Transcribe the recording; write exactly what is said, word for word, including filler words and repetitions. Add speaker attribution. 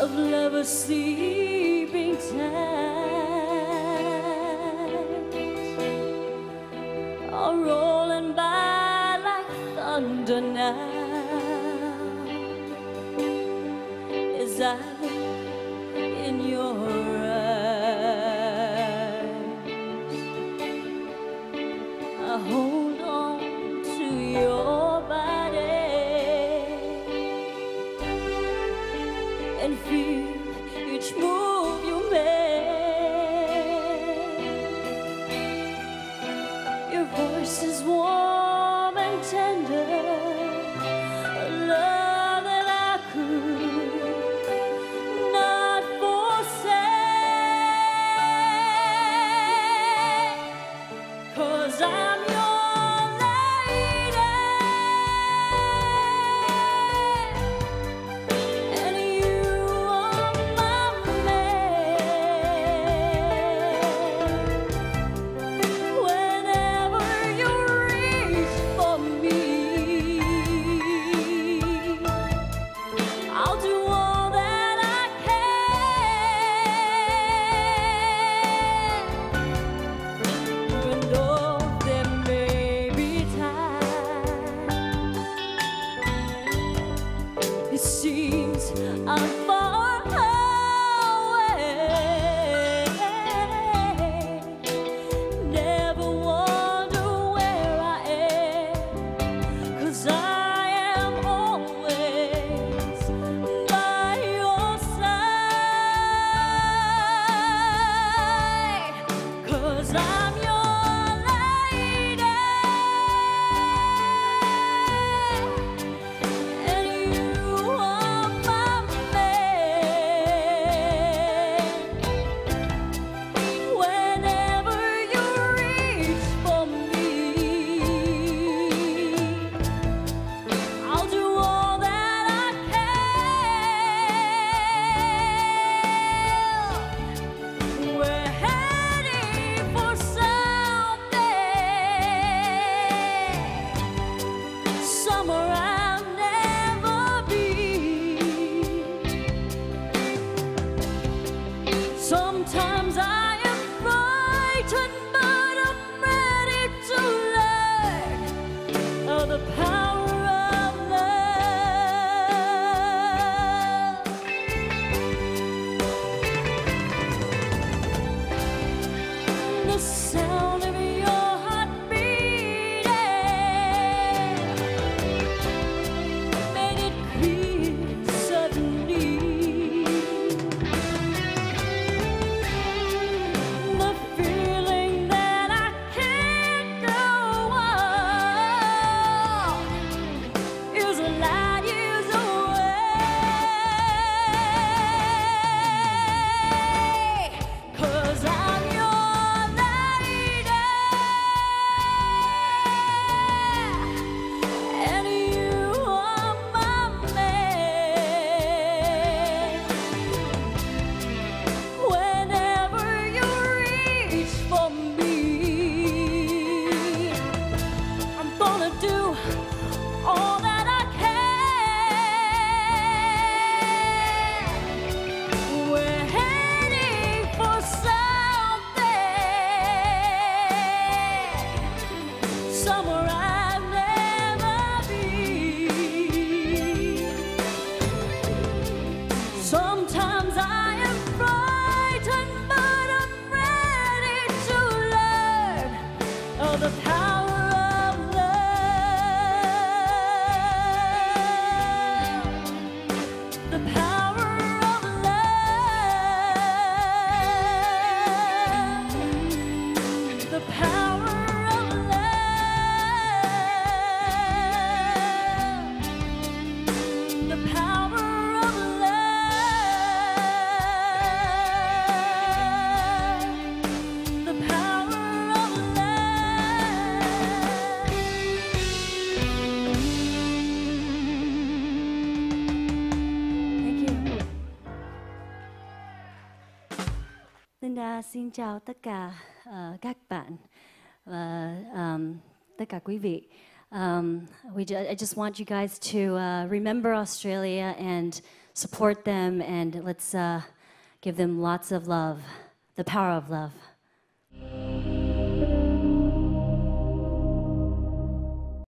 Speaker 1: of lovers' sleeping times are rolling by like thunder now as I look in your eyes. I hold on to your body and feel each move you make. Your voice is warm and tender, a love that I could not forsake, 'cause I'm your lady and you are my man. Whenever you reach for me, I'll do all that I can. Even though there may be times it seems I'm far away, never wonder where I am, 'cause I am always by your side, 'cause I'm your lady and you are my man. Whenever you reach for me, I'll do all that I can. We're heading for something, somewhere I'll never be. Sometimes I am frightened, but I'm ready to learn of the power of love. The sound of your heart beating made it clear suddenly. The feeling that I can't go on is a light years away, 'cause I'm your lady and you are my man. Whenever you reach for me, I'm gonna do all that I can. We're heading for something, somewhere I've never been. Sometimes I am frightened, but I'm ready to learn of the power of love. The power of love. The power of love. The power of love. The power of love. Thank you. Linda xin chào tất cả uh, các bạn và um, tất cả quý vị. Um, we ju- I just want you guys to uh, remember Australia and support them and let's uh, give them lots of love, the power of love.